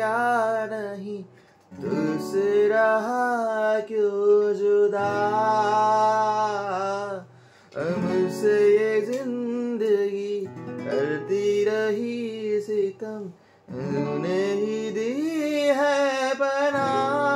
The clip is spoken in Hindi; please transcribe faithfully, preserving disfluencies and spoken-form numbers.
या नहीं, तुझसे रहा क्यों जुदा। मुझसे ये जिंदगी करती रही सितम, तूने ही दी है पनाह।